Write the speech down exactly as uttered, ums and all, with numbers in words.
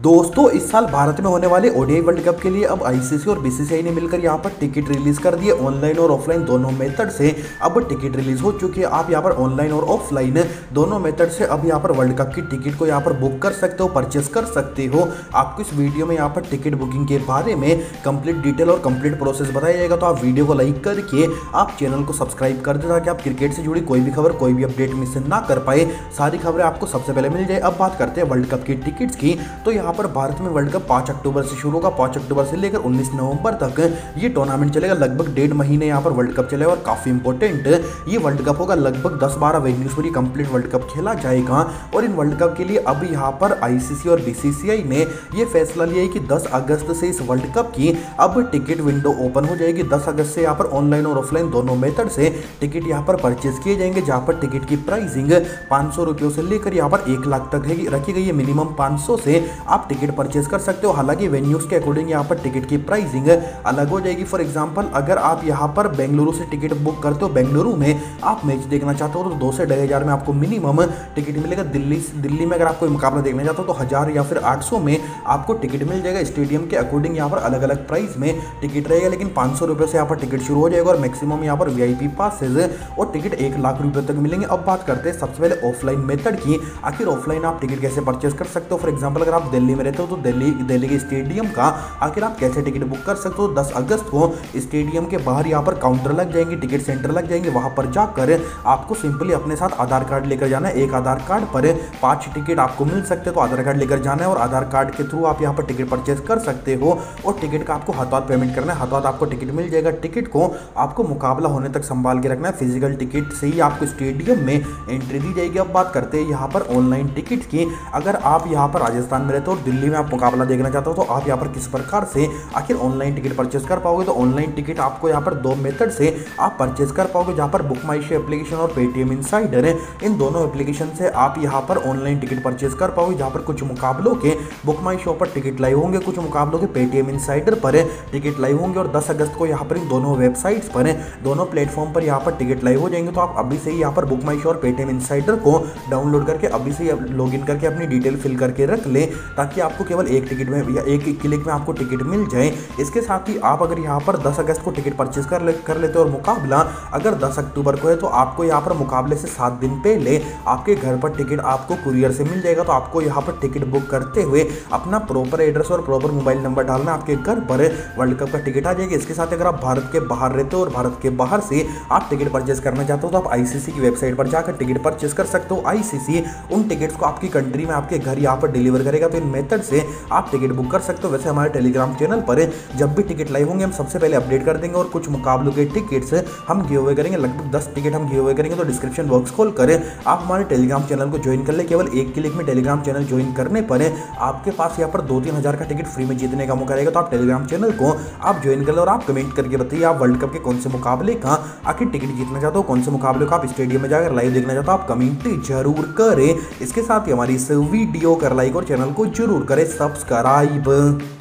दोस्तों इस साल भारत में होने वाले ओडीआई वर्ल्ड कप के लिए अब आईसीसी और बीसीसीआई ने मिलकर यहाँ पर टिकट रिलीज कर दिए। ऑनलाइन और ऑफलाइन दोनों मेथड से अब टिकट रिलीज हो चुकी है। आप यहाँ पर ऑनलाइन और ऑफलाइन दोनों मेथड से अब यहाँ पर वर्ल्ड कप की टिकट को यहाँ पर बुक कर सकते हो, परचेस कर सकते हो। आपको इस वीडियो में यहाँ पर टिकट बुकिंग के बारे में कंप्लीट डिटेल और कंप्लीट प्रोसेस बताया जाएगा। तो आप वीडियो को लाइक करके आप चैनल को सब्सक्राइब कर दे ताकि आप क्रिकेट से जुड़ी कोई भी खबर, कोई भी अपडेट मिस ना कर पाए। सारी खबरें आपको सबसे पहले मिल जाए। अब बात करते हैं वर्ल्ड कप की टिकट्स की। तो यहाँ पर भारत में वर्ल्ड कप पाँच अक्टूबर से शुरू होगा। पाँच अक्टूबर से लेकर उन्नीस नवंबर तक ये टूर्नामेंट चलेगा। लगभग डेढ़ महीने यहाँ पर वर्ल्ड कप चलेगा और काफी इंपॉर्टेंट ये वर्ल्ड कप होगा। लगभग दस बारह वेन्यूज पर कंप्लीट वर्ल्ड कप खेला जाएगा। और इन वर्ल्ड कप के लिए अब यहाँ पर आईसीसी और बीसीसीआई ने ये फैसला लिया है कि दस अगस्त से इस वर्ल्ड कप की अब टिकट विंडो ओपन हो जाएगी। दस अगस्त से यहाँ पर ऑनलाइन और ऑफलाइन दोनों मेथड से टिकट यहाँ पर परचेज किए जाएंगे, जहाँ पर टिकट की प्राइसिंग पाँच सौ रुपयों से लेकर यहाँ पर एक लाख तक रखी गई है। मिनिमम पाँच सौ से आप टिकट परचेज कर सकते हो। हालांकि वेन्यूज के अकॉर्डिंग यहाँ पर टिकट की प्राइसिंग अलग हो जाएगी। फॉर एग्जांपल अगर आप यहाँ पर बेंगलुरु से टिकट बुक करते हो, बेंगलुरु में आप मैच देखना चाहते हो तो दो से ढाई हजार में आपको मिनिमम टिकट मिलेगा। दिल्ली दिल्ली में अगर आप कोई मुकाबला देखना चाहते हो तो हजार या फिर आठ सौ में आपको टिकट मिल जाएगा। स्टेडियम के अकॉर्डिंग यहाँ पर अलग अलग प्राइस में टिकट रहेगा, लेकिन पाँच सौ रुपये से यहाँ पर टिकट शुरू हो जाएगा और मैक्सिमम यहाँ पर वीआईपी पासेज और टिकट एक लाख रुपये तक मिलेंगे। अब बात करते हैं सबसे पहले ऑफलाइन मेथड की। आखिर ऑफलाइन आप टिकट कैसे परचेज कर सकते हो। फॉर एग्जाम्पल अगर आप दिल्ली में रहते हो तो दिल्ली दिल्ली के स्टेडियम का आखिर आप कैसे टिकट बुक कर सकते हो। दस अगस्त को स्टेडियम के बाहर यहाँ पर काउंटर लग जाएंगे, टिकट सेंटर लग जाएंगे। वहां पर जाकर आपको सिंपली अपने साथ आधार कार्ड लेकर जाना है। एक आधार कार्ड पर पांच टिकट आपको मिल सकते हैं, तो आधार कार्ड लेकर जाना है और आधार कार्ड के थ्रू आप यहाँ पर टिकट परचेज कर सकते हो। और टिकट का आपको हाथों हाथ पेमेंट करना है, हाथों हाथ आपको टिकट मिल जाएगा। टिकट को आपको मुकाबला होने तक संभाल के रखना है। फिजिकल टिकट से ही आपको स्टेडियम में एंट्री दी जाएगी। अब बात करते हैं यहाँ पर ऑनलाइन टिकट की। अगर आप यहाँ पर राजस्थान में रहते हो और दिल्ली में आप मुकाबला देखना चाहते हो तो आप यहाँ पर किस प्रकार से आखिर ऑनलाइन टिकट परचेज कर पाओगे। तो ऑनलाइन टिकट आपको यहाँ पर दो मेथड से आप परचेज कर पाओगे, जहाँ पर बुक माई शो एप्लीकेशन और पेटीएम इनसाइडर है। इन दोनों एप्लीकेशन से आप यहाँ पर ऑनलाइन टिकट परचेज कर पाओगे, जहाँ पर कुछ मुकाबलों के बुक माई शो पर टिकट लाइव होंगे, कुछ मुकाबलों के पेटीएम इनसाइडर पर टिकट लाइव होंगे। और दस अगस्त को यहाँ पर इन दोनों वेबसाइट्स पर, दोनों प्लेटफॉर्म पर यहाँ पर टिकट लाइव हो जाएंगे। तो आप अभी से ही यहाँ पर बुक माई शो और पेटीएम इनसाइडर को डाउनलोड करके अभी से लॉग इन करके अपनी डिटेल फिल करके रख ले, ताकि आपको केवल एक टिकट में या एक क्लिक में आपको टिकट मिल जाए। इसके साथ ही आप अगर यहाँ पर दस अगस्त को टिकट परचेज कर ले कर लेते हो और मुकाबला अगर दस अक्टूबर को है तो आपको यहाँ पर मुकाबले से सात दिन पहले आपके घर पर टिकट आपको कुरियर से मिल जाएगा। तो आपको यहाँ पर टिकट बुक करते हुए अपना प्रॉपर एड्रेस और प्रॉपर मोबाइल नंबर डालना, आपके घर पर वर्ल्ड कप का टिकट आ जाएगी। इसके साथ अगर आप भारत के बाहर रहते हो और भारत के बाहर से आप टिकट परचेज करना चाहते हो तो आप आईसीसी की वेबसाइट पर जाकर टिकट परचेज कर सकते हो। आईसीसी उन टिकट्स को आपकी कंट्री में आपके घर यहाँ पर डिलीवर करेगा। तो इन मेथड से आप टिकट बुक कर सकते हो। वैसे हमारे टेलीग्राम चैनल पर जब भी टिकट लाइव होंगे हम सबसे पहले अपडेट कर देंगे और कुछ मुकाबलों के टिकट्स हम गिव अवे करेंगे। लगभग दस टिकट हम गिव अवे करेंगे। तो डिस्क्रिप्शन बॉक्स खोल कर आप हमारे टेलीग्राम चैनल को ज्वाइन कर ले। केवल एक क्लिक में टेलीग्राम चैनल ज्वाइन करने पर आपके पास यहाँ पर दो तीन हजार का टिकट फ्री में जीतने का मौका रहेगा। तो आप टेलीग्राम चैनल को आप ज्वाइन कर ले और आप कमेंट करके बताइए आप वर्ल्ड कप के कौन से मुकाबले का आखिर टिकट जीतना चाहते हो, कौन से मुकाबले को आप स्टेडियम में जाकर लाइव देखना चाहते हो। आप कमेंट जरूर करें। इसके साथ ही हमारी इस वीडियो कर लाइक और चैनल को जरूर करें सब्सक्राइब।